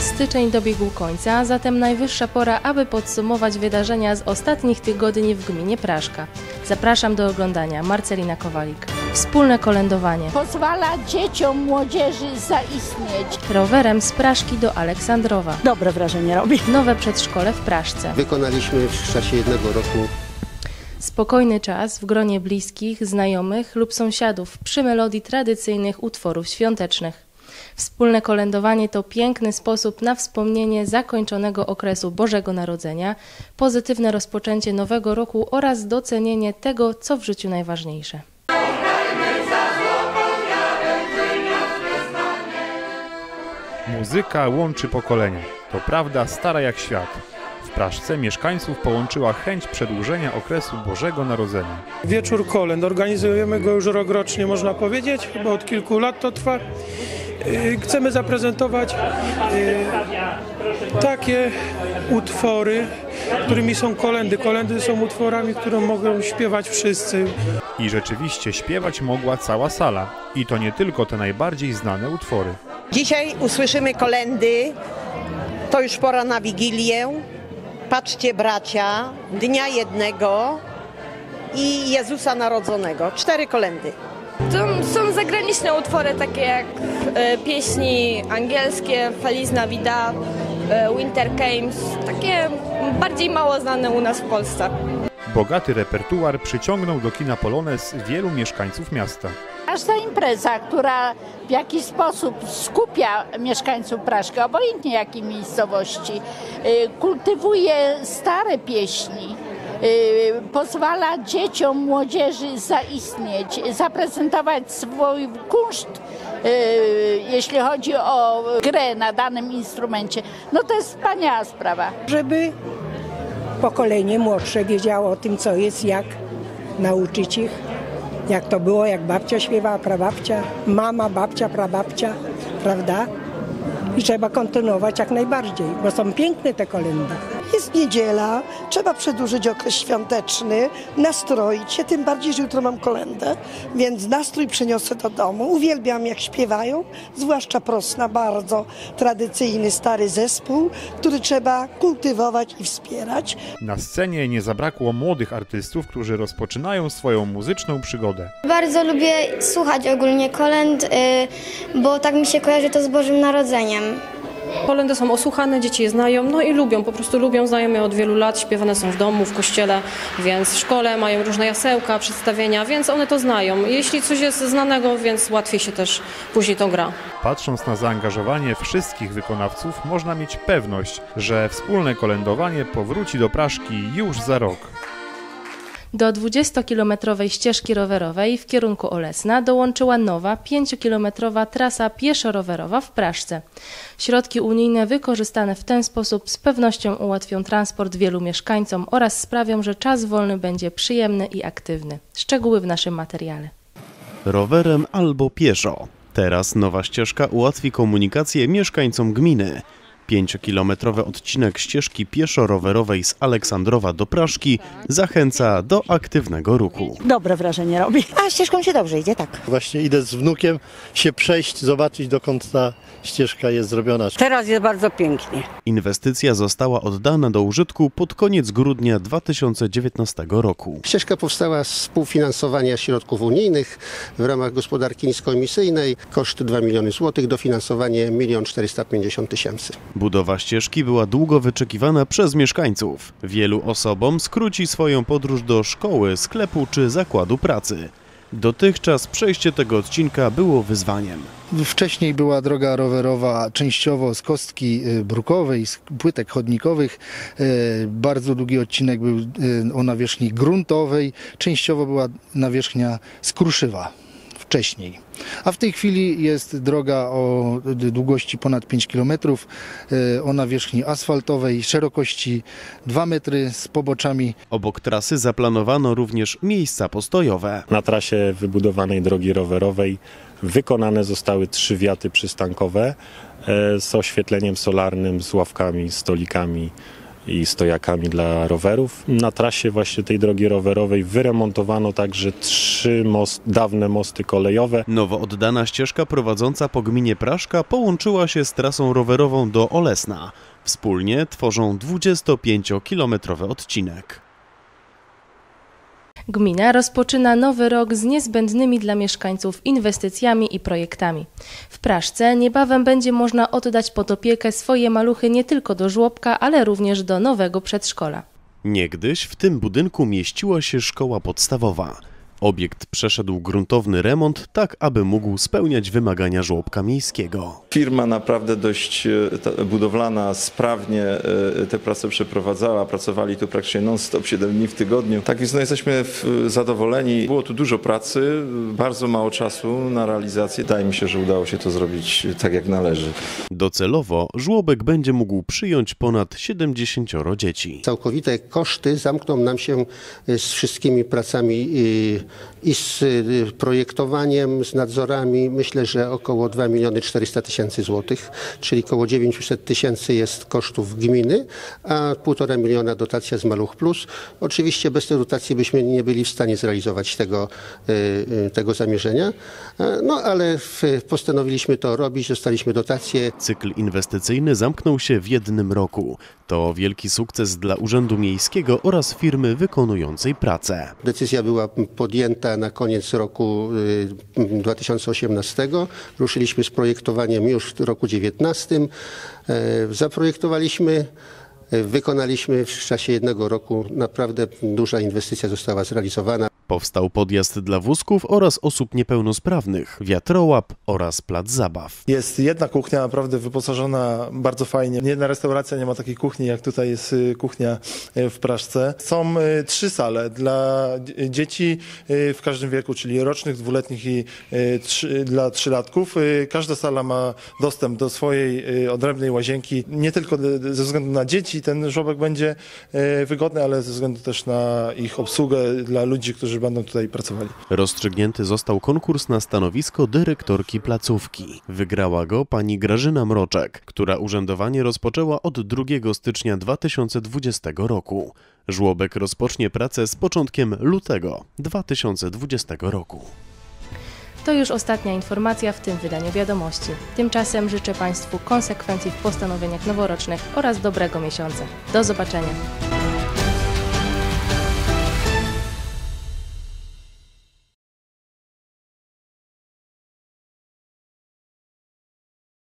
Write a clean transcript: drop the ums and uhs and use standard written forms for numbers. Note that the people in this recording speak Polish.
Styczeń dobiegł końca, a zatem najwyższa pora, aby podsumować wydarzenia z ostatnich tygodni w gminie Praszka. Zapraszam do oglądania. Marcelina Kowalik. Wspólne kolędowanie. Pozwala dzieciom, młodzieży zaistnieć. Rowerem z Praszki do Aleksandrowa. Dobre wrażenie robi. Nowe przedszkole w Praszce. Wykonaliśmy w czasie jednego roku. Spokojny czas w gronie bliskich, znajomych lub sąsiadów przy melodii tradycyjnych utworów świątecznych. Wspólne kolędowanie to piękny sposób na wspomnienie zakończonego okresu Bożego Narodzenia, pozytywne rozpoczęcie nowego roku oraz docenienie tego, co w życiu najważniejsze. Muzyka łączy pokolenia. To prawda stara jak świat. W Praszce mieszkańców połączyła chęć przedłużenia okresu Bożego Narodzenia. Wieczór kolęd. Organizujemy go już rokrocznie, można powiedzieć. Chyba od kilku lat to trwa. Chcemy zaprezentować takie utwory, którymi są kolendy. Kolendy są utworami, które mogą śpiewać wszyscy. I rzeczywiście śpiewać mogła cała sala. I to nie tylko te najbardziej znane utwory. Dzisiaj usłyszymy kolendy. To już pora na Wigilię. Patrzcie bracia, Dnia Jednego i Jezusa Narodzonego. 4 kolendy. To są zagraniczne utwory, takie jak pieśni angielskie, Feliz Navidad, Winter Games, takie bardziej mało znane u nas w Polsce. Bogaty repertuar przyciągnął do kina Polonez wielu mieszkańców miasta. Każda impreza, która w jakiś sposób skupia mieszkańców Praszki, obojętnie jakiej miejscowości, kultywuje stare pieśni, pozwala dzieciom, młodzieży zaistnieć, zaprezentować swój kunszt, jeśli chodzi o grę na danym instrumencie. No to jest wspaniała sprawa. Żeby pokolenie młodsze wiedziało o tym, co jest, jak nauczyć ich, jak to było, jak babcia śpiewała, prababcia, mama, babcia, prababcia, prawda? I trzeba kontynuować jak najbardziej, bo są piękne te kolendy. Jest niedziela, trzeba przedłużyć okres świąteczny, nastroić się, tym bardziej, że jutro mam kolendę, więc nastrój przyniosę do domu. Uwielbiam jak śpiewają, zwłaszcza Prosna, bardzo tradycyjny, stary zespół, który trzeba kultywować i wspierać. Na scenie nie zabrakło młodych artystów, którzy rozpoczynają swoją muzyczną przygodę. Bardzo lubię słuchać ogólnie kolęd, bo tak mi się kojarzy to z Bożym Narodzeniem. Kolendy są osłuchane, dzieci je znają, no i lubią, po prostu lubią, znają je od wielu lat, śpiewane są w domu, w kościele, więc w szkole mają różne jasełka, przedstawienia, więc one to znają. Jeśli coś jest znanego, więc łatwiej się też później to gra. Patrząc na zaangażowanie wszystkich wykonawców, można mieć pewność, że wspólne kolędowanie powróci do Praszki już za rok. Do 20-kilometrowej ścieżki rowerowej w kierunku Olesna dołączyła nowa 5-kilometrowa trasa pieszo-rowerowa w Praszce. Środki unijne wykorzystane w ten sposób z pewnością ułatwią transport wielu mieszkańcom oraz sprawią, że czas wolny będzie przyjemny i aktywny. Szczegóły w naszym materiale. Rowerem albo pieszo. Teraz nowa ścieżka ułatwi komunikację mieszkańcom gminy. 5-kilometrowy odcinek ścieżki pieszo-rowerowej z Aleksandrowa do Praszki zachęca do aktywnego ruchu. Dobre wrażenie robi. A ścieżką się dobrze idzie, tak. Właśnie idę z wnukiem się przejść, zobaczyć dokąd ta ścieżka jest zrobiona. Teraz jest bardzo pięknie. Inwestycja została oddana do użytku pod koniec grudnia 2019 roku. Ścieżka powstała z współfinansowania środków unijnych w ramach gospodarki niskoemisyjnej. Koszt 2 miliony złotych, dofinansowanie 1 450 000. Budowa ścieżki była długo wyczekiwana przez mieszkańców. Wielu osobom skróci swoją podróż do szkoły, sklepu czy zakładu pracy. Dotychczas przejście tego odcinka było wyzwaniem. Wcześniej była droga rowerowa częściowo z kostki brukowej, z płytek chodnikowych. Bardzo długi odcinek był o nawierzchni gruntowej. Częściowo była nawierzchnia z kruszywa wcześniej. A w tej chwili jest droga o długości ponad 5 km, o nawierzchni asfaltowej, szerokości 2 metry z poboczami. Obok trasy zaplanowano również miejsca postojowe. Na trasie wybudowanej drogi rowerowej wykonane zostały 3 wiaty przystankowe z oświetleniem solarnym, z ławkami, stolikami i stojakami dla rowerów. Na trasie właśnie tej drogi rowerowej wyremontowano także 3 dawne mosty kolejowe. Nowo oddana ścieżka prowadząca po gminie Praszka połączyła się z trasą rowerową do Olesna. Wspólnie tworzą 25-kilometrowy odcinek. Gmina rozpoczyna nowy rok z niezbędnymi dla mieszkańców inwestycjami i projektami. W Praszce niebawem będzie można oddać pod opiekę swoje maluchy nie tylko do żłobka, ale również do nowego przedszkola. Niegdyś w tym budynku mieściła się szkoła podstawowa. Obiekt przeszedł gruntowny remont, tak aby mógł spełniać wymagania żłobka miejskiego. Firma naprawdę dość budowlana, sprawnie te prace przeprowadzała. Pracowali tu praktycznie non-stop, 7 dni w tygodniu. Tak więc jesteśmy zadowoleni. Było tu dużo pracy, bardzo mało czasu na realizację. Wydaje mi się, że udało się to zrobić tak jak należy. Docelowo żłobek będzie mógł przyjąć ponad 70 dzieci. Całkowite koszty zamkną nam się z wszystkimi pracami i z projektowaniem, z nadzorami. Myślę, że około 2 400 000 złotych, czyli około 900 000 jest kosztów gminy, a 1,5 miliona dotacja z Maluch Plus. Oczywiście bez tej dotacji byśmy nie byli w stanie zrealizować tego zamierzenia, no ale postanowiliśmy to robić, dostaliśmy dotację. Cykl inwestycyjny zamknął się w 1 roku. To wielki sukces dla Urzędu Miejskiego oraz firmy wykonującej pracę. Decyzja była podjęta na koniec roku 2018. Ruszyliśmy z projektowaniem już w roku 2019. Zaprojektowaliśmy, wykonaliśmy w czasie 1 roku. Naprawdę duża inwestycja została zrealizowana. Powstał podjazd dla wózków oraz osób niepełnosprawnych, wiatrołap oraz plac zabaw. Jest jedna kuchnia naprawdę wyposażona bardzo fajnie. Jedna restauracja nie ma takiej kuchni, jak tutaj jest kuchnia w Praszce. Są 3 sale dla dzieci w każdym wieku, czyli rocznych, 2-letnich i dla 3-latków. Każda sala ma dostęp do swojej odrębnej łazienki. Nie tylko ze względu na dzieci ten żłobek będzie wygodny, ale ze względu też na ich obsługę dla ludzi, którzy będą tutaj pracowali. Rozstrzygnięty został konkurs na stanowisko dyrektorki placówki. Wygrała go pani Grażyna Mroczek, która urzędowanie rozpoczęła od 2 stycznia 2020 roku. Żłobek rozpocznie pracę z początkiem lutego 2020 roku. To już ostatnia informacja w tym wydaniu wiadomości. Tymczasem życzę Państwu konsekwencji w postanowieniach noworocznych oraz dobrego miesiąca. Do zobaczenia.